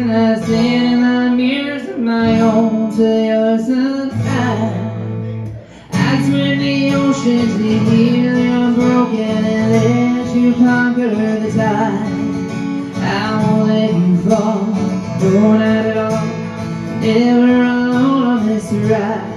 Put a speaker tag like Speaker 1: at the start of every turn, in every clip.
Speaker 1: I stand in the mirrors of my own till you're sunshine. I swim the ocean to heal your broken and let you conquer the tide. I won't let you fall, no, not at all. Never alone on this ride.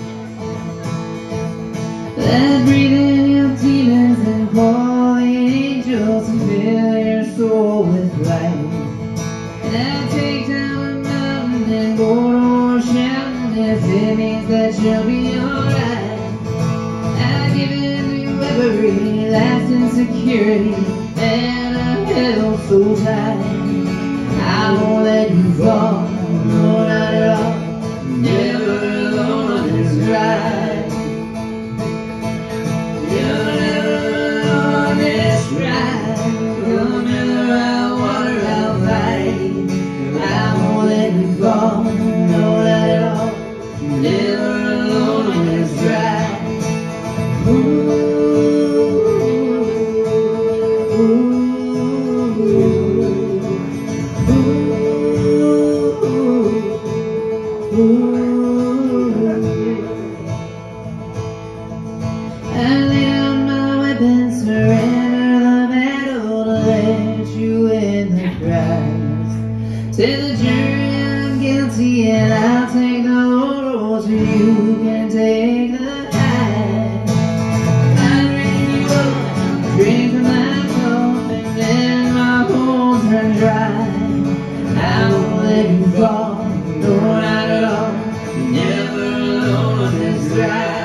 Speaker 1: Let breathe in your demons and call the angels to fill your soul with light. And I'll take down the mountain and go to ocean if it means that you'll be alright. I'll give in to every last insecurity and a held so tight. I won't let you fall, no, not at all. Never alone on this ride. You're never alone on this ride. No matter how water I'll fight. I won't let you fall, no, not at all. Never alone on this ride. Ooh, ooh. I lay down my weapons, surrender the battle to let you in the prize. Tell the jury I'm guilty and I'll take the laurel so you can take the high. I'm ready to go, drink from my cup and then my bones run dry. I won't let you fall, no, not at all. You're never alone on this ride.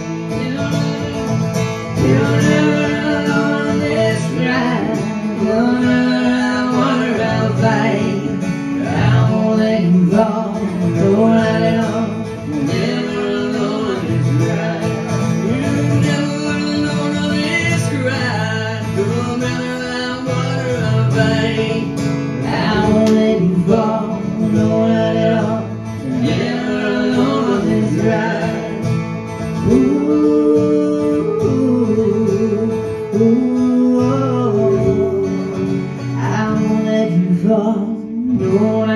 Speaker 1: You're never alone on this ride. You'll never have water I'll fight. I won't let you fall, no, not at all. You're never alone on this ride. You're never alone on this ride. You'll never have water I'll fight. I won't let you fall, no, not at all. You're never alone on this ride. Ooh. Ooh, oh, I won't let you fall, no.